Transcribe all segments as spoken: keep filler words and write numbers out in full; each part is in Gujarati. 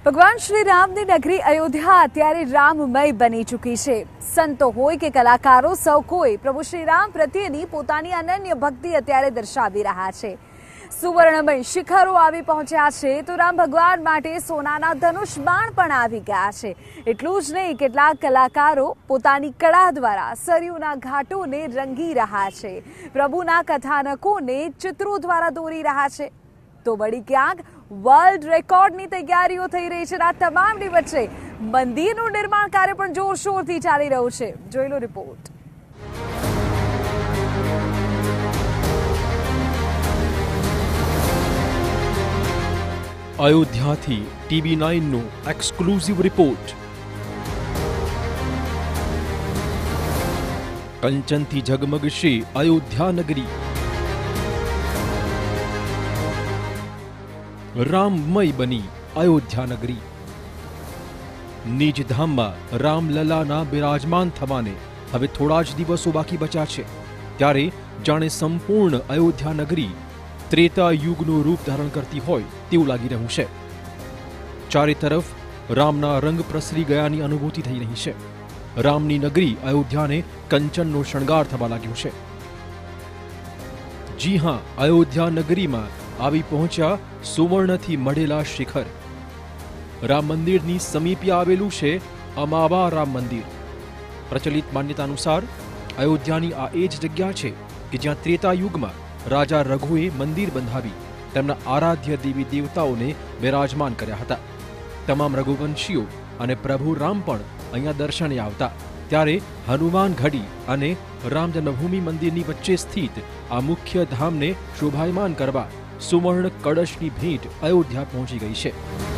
ભગવાન શ્રી રામની નગરી અયોધ્યા અત્યારે રામમય બની ચૂકી છે। સંતો હોય કે કલાકારો સૌ કોઈ પ્રભુ શ્રી રામ પ્રત્યેની પોતાની અનન્ય ભક્તિ અત્યારે દર્શાવી રહ્યા છે। સુવર્ણમય શિખરો આવી પહોંચ્યા છે તો રામ ભગવાન માટે સોનાના ધનુષ બાણ પણ આવી ગયા છે। એટલું જ નહીં, કેટલાક કલાકારો પોતાની કળા દ્વારા સરયુના ઘાટોને રંગી રહ્યા છે, પ્રભુના કથાનકોને ચિત્રો દ્વારા દોરી રહ્યા છે। તો વળી ક્યાંક વર્લ્ડ રેકોર્ડની તૈયારીઓ થઈ રહી છે। આ તમામની વચ્ચે મંદિરનું નિર્માણ કાર્ય પણ જોરશોરથી ચાલી રહ્યું છે। જોઈ લો રિપોર્ટ। અયોધ્યાથી ટીવી નાઇન નો એક્સક્લુઝિવ રિપોર્ટ। કંચનથી ઝગમગશે અયોધ્યા નગરી, રામમય બની અયોધ્યા નગરી। નિજ ધામમાં રામલલાના બિરાજમાન થવાને હવે થોડા જ દિવસો બાકી બચ્યા છે, ત્યારે જાણે સંપૂર્ણ અયોધ્યા નગરી ત્રેતા યુગનું રૂપ ધારણ કરતી હોય તેવું લાગી રહ્યું છે। ચારે તરફ રામના રંગ પ્રસરી ગયાની અનુભૂતિ થઈ રહી છે। રામની નગરી અયોધ્યાને કંચનનો શણગાર થવા લાગ્યો છે। જી હા, અયોધ્યા નગરીમાં આવી પહોંચ્યા સુવર્ણથી મઢેલા શિખર। રામ મંદિરની સમીપે આવેલું છે અમાવા રામ મંદિર। પ્રચલિત માન્યતા અનુસાર અયોધ્યાની આ એ જ જગ્યા છે કે જ્યાં ત્રેતા યુગમાં રાજા રઘુએ મંદિર બંધાવી તેમના આરાધ્ય દેવી દેવતાઓને બિરાજમાન કર્યા હતા। તમામ રઘુવંશીઓ અને પ્રભુ રામ પણ અહીંયા દર્શને આવતા। ત્યારે હનુમાન ઘડી અને રામ જન્મભૂમિ મંદિરની વચ્ચે સ્થિત આ મુખ્ય ધામને શોભાયમાન કરવા સુવર્ણ કળશની ભેટ અયોધ્યા પહોંચી ગઈ છે।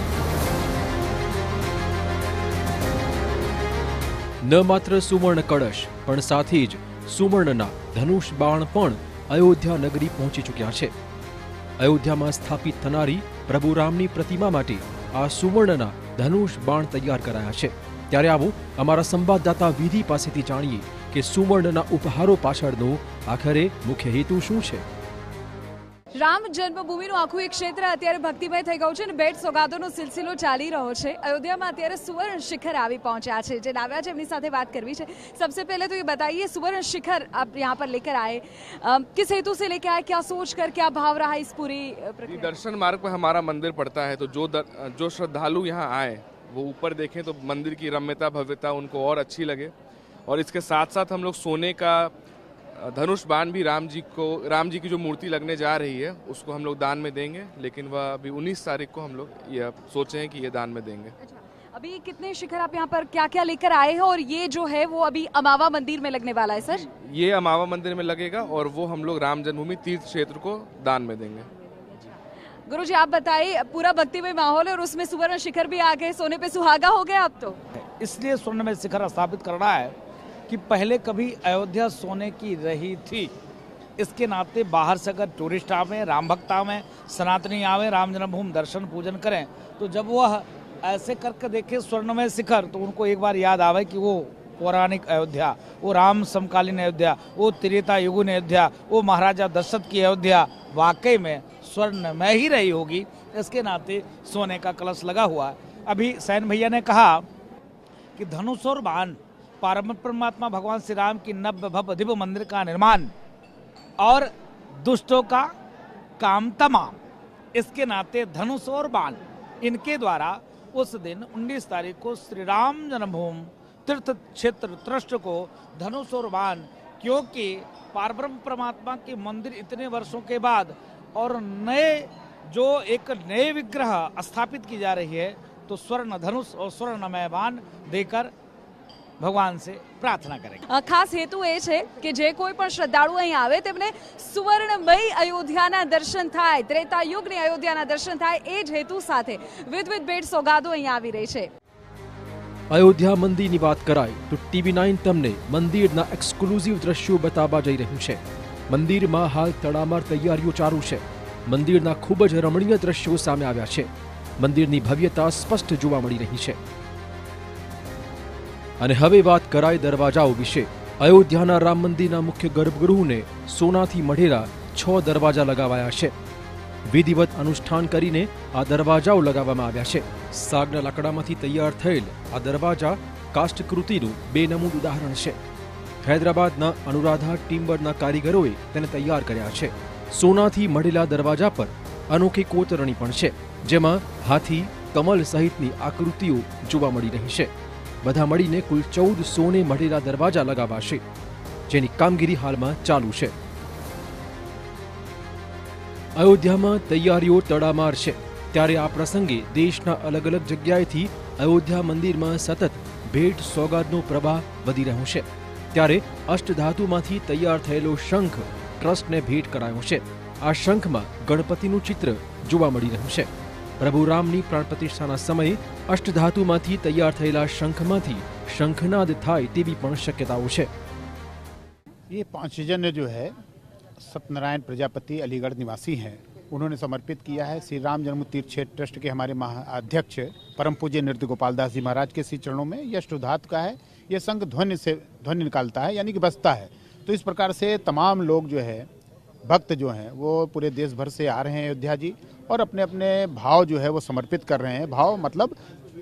ન માત્ર સુવર્ણ કળશ પણ સાથે જ સુવર્ણના ધનુષ બાણ પણ અયોધ્યા નગરી પહોંચી ચૂક્યા છે। અયોધ્યામાં સ્થાપિત થનારી પ્રભુ રામની પ્રતિમા માટે આ સુવર્ણના ધનુષ બાણ તૈયાર કરાયા છે। ત્યારે આવો અમારા સંવાદદાતા વિધિ પાસેથી જાણીએ કે સુવર્ણના ઉપહારો પાછળનો આખરે મુખ્ય હેતુ શું છે। રામ જન્મભૂમિનું આખું એક ક્ષેત્ર અત્યારે ભક્તિમય થઈ ગયું છે અને ભેટ સોગાદોનો સિલસિલો ચાલી રહ્યો છે। अयोध्या में અત્યારે सुवर्ण शिखर આવી પહોંચ્યા છે। જે લાવ્યા છે એમની સાથે વાત કરવી છે। सबसे पहले तो ये बताइए, सुवर्ण शिखर आप यहाँ पर लेकर आए, किस हेतु से लेकर आए, क्या सोच कर, क्या भाव रहा इस पूरी प्रक्रिया? दर्शन मार्ग पर हमारा मंदिर पड़ता है, तो जो दर, जो श्रद्धालु यहाँ आए वो ऊपर देखें तो मंदिर की रम्यता भव्यता उनको और अच्छी लगे। और इसके साथ साथ हम लोग सोने का धनुष बाण भी राम जी को, राम जी की जो मूर्ति लगने जा रही है उसको हम लोग दान में देंगे, लेकिन वह अभी उन्नीस तारीख को हम लोग ये सोचे हैं कि ये दान में देंगे। अच्छा, अभी कितने शिखर आप यहाँ पर क्या क्या लेकर आए हैं, और ये जो है वो अभी अमावा मंदिर में लगने वाला है सर? ये अमावा मंदिर में लगेगा और वो हम लोग राम जन्मभूमि तीर्थ क्षेत्र को दान में देंगे। गुरु जी, आप बताइए, पूरा भक्तिमय माहौल है और उसमें सुवर्ण शिखर भी आ गए, सोने पे सुहागा हो गया अब तो। इसलिए स्वर्ण में शिखर स्थापित करना है कि पहले कभी अयोध्या सोने की रही थी। इसके नाते बाहर से अगर टूरिस्ट आवे, राम भक्त आवे, सनातनी आवे, राम जन्मभूमि दर्शन पूजन करें, तो जब वह ऐसे करके देखे स्वर्णमय शिखर तो उनको एक बार याद आवे कि वो पौराणिक अयोध्या, वो राम समकालीन अयोध्या, वो त्रेता युगीन अयोध्या, वो महाराजा दशरथ की अयोध्या वाकई में स्वर्णमय ही रही होगी। इसके नाते सोने का कलश लगा हुआ है। अभी सैन भैया ने कहा कि धनुष और बाण, पारम परमात्मा भगवान श्री राम की नव्य भव्य दिव्य मंदिर का निर्माण और दुष्टों का काम तमाम। इसके नाते धनुष और बाण, इनके द्वारा उस दिन उन्नीस तारीख को श्री राम जन्मभूमि तीर्थ क्षेत्र ट्रस्ट को धनुष और बाण, क्योंकि पारब्रह्म परमात्मा के मंदिर इतने वर्षों के बाद और नए जो एक नए विग्रह स्थापित की जा रही है, तो स्वर्ण धनुष और स्वर्णमय बाण देकर ભગવાન સે પ્રાર્થના કરેંગે। ખાસ હેતુ એ છે કે જે કોઈ પણ શ્રદ્ધાળુ અહીં આવે તેમને સુવર્ણમય અયોધ્યાના દર્શન થાય, ત્રેતા યુગની અયોધ્યાના દર્શન થાય, એ જ હેતુ સાથે વિવિધ ભેટ સોગાદો અહીં આવી રહી છે। અયોધ્યા મંદિરની વાત કરાય તો ટીવી નાઇન તમને મંદિરના એક્સક્લુઝિવ દ્રશ્યો બતાવવા જઈ રહ્યું છે। મંદિરમાં હાલ તડામાર તૈયારીઓ ચાલુ છે। મંદિરના ખૂબ જ રમણીય દ્રશ્યો સામે આવ્યા છે। મંદિરની ભવ્યતા સ્પષ્ટ જોવા મળી રહી છે। અને હવે વાત કરાય દરવાજાઓ વિશે। અયોધ્યાના રામ મંદિરના મુખ્ય ગર્ભગૃહને સોનાથી મઢેલા છ દરવાજા લગાવાયા છે। વિધિવત અનુષ્ઠાન કરીને આ દરવાજાઓ લગાવવામાં આવ્યા છે. સાગના લાકડામાંથી તૈયાર થયેલ આ દરવાજા કાષ્ઠકૃતિનું બેનમૂન ઉદાહરણ છે. હૈદરાબાદના અનુરાધા ટિમ્બરના કારીગરોએ તેને તૈયાર કર્યા છે. સોનાથી મઢેલા દરવાજા પર અનોખી કોતરણી પણ છે, જેમાં હાથી, કમલ સહિતની આકૃતિઓ જોવા મળી રહી છે. બધા મળીને કુલ ચૌદ સોને મઢેલા દરવાજા લગાવાશે, જેની કામગીરી હાલમાં ચાલુ છે. અયોધ્યામાં તૈયારીઓ તડામાર છે, ત્યારે આ પ્રસંગે દેશના અલગ અલગ જગ્યાએથી અયોધ્યા મંદિરમાં સતત ભેટ સોગાદનો પ્રવાહ વધી રહ્યો છે. ત્યારે અષ્ટધાતુમાંથી તૈયાર થયેલો શંખ ટ્રસ્ટને ભેટ કરાયો છે. આ શંખમાં ગણપતિનું ચિત્ર જોવા મળી રહ્યું છે. પ્રભુ રામની પ્રાણ પ્રતિષ્ઠાના સમયે અષ્ટધાતુમાંથી તૈયાર થયેલા શંખમાંથી શંખનાદ થાય તેવી પણ શક્યતાઓ છે. ये पांचजन्य जो है सत्यनारायण प्रजापति अलीगढ़ निवासी हैं, उन्होंने समर्पित किया है श्री राम जन्म तीर्थ क्षेत्र ट्रस्ट के हमारे महाअध्यक्ष परम पूज्य नृत्य गोपाल दास जी महाराज के श्री चरणों में। यह अष्टधातु का है, यह शंख ध्वनि से ध्वनि निकालता है, यानी कि बजता है। तो इस प्रकार से तमाम लोग जो है भक्त जो हैं वो पूरे देश भर से आ रहे हैं अयोध्या जी, और अपने अपने भाव जो है वो समर्पित कर रहे हैं। भाव मतलब